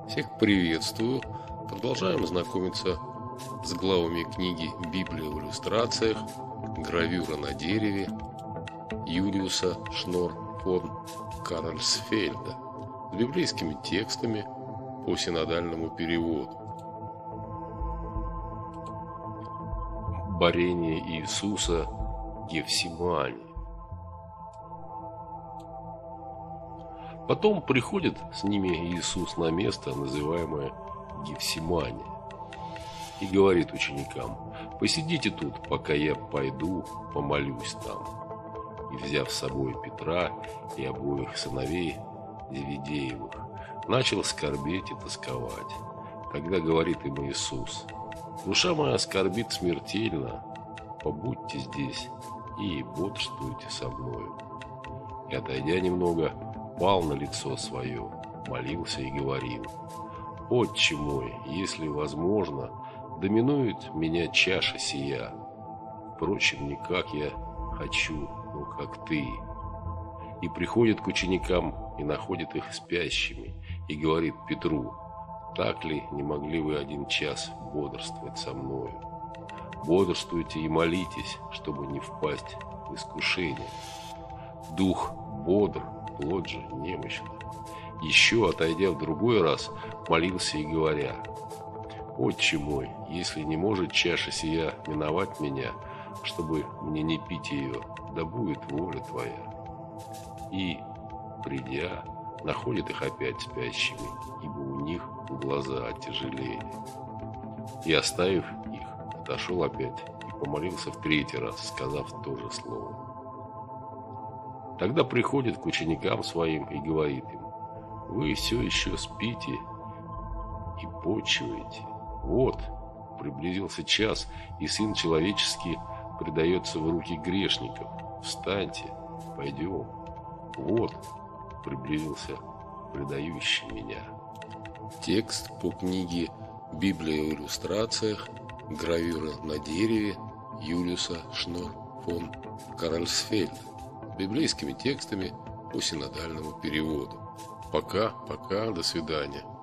Всех приветствую. Продолжаем знакомиться с главами книги «Библия в иллюстрациях», гравюра на дереве Юлиуса Шнор фон Каральсфельда с библейскими текстами по синодальному переводу. Борение Иисуса в Гефсимании. Потом приходит с ними Иисус на место, называемое Гефсимания, и говорит ученикам: «Посидите тут, пока я пойду помолюсь там». И, взяв с собой Петра и обоих сыновей Зеведеевых, начал скорбеть и тосковать. Тогда говорит им Иисус: «Душа моя скорбит смертельно, побудьте здесь и бодрствуйте со мною». И, отойдя немного, пал на лицо свое, молился и говорил: «Отче мой, если возможно, доминует меня чаша сия. Впрочем, не как я хочу, но как ты». И приходит к ученикам и находит их спящими, и говорит Петру: «Так ли не могли вы 1 час бодрствовать со мною? Бодрствуйте и молитесь, чтобы не впасть в искушение. Дух бодр, плоть же немощна». Еще, отойдя в другой раз, молился и говоря: «Отче мой, если не может чаша сия миновать меня, чтобы мне не пить ее, да будет воля твоя». И, придя, находит их опять спящими, ибо у них глаза отяжелели. И, оставив их, отошел опять и помолился в 3-й раз, сказав то же слово. Тогда приходит к ученикам своим и говорит им: «Вы все еще спите и почиваете. Вот, приблизился час, и Сын Человеческий предается в руки грешников. Встаньте, пойдем. Вот, приблизился предающий меня». Текст по книге «Библия в иллюстрациях», гравюра на дереве Юлиуса Шнор фон Каральсфельда с библейскими текстами по синодальному переводу. Пока, до свидания.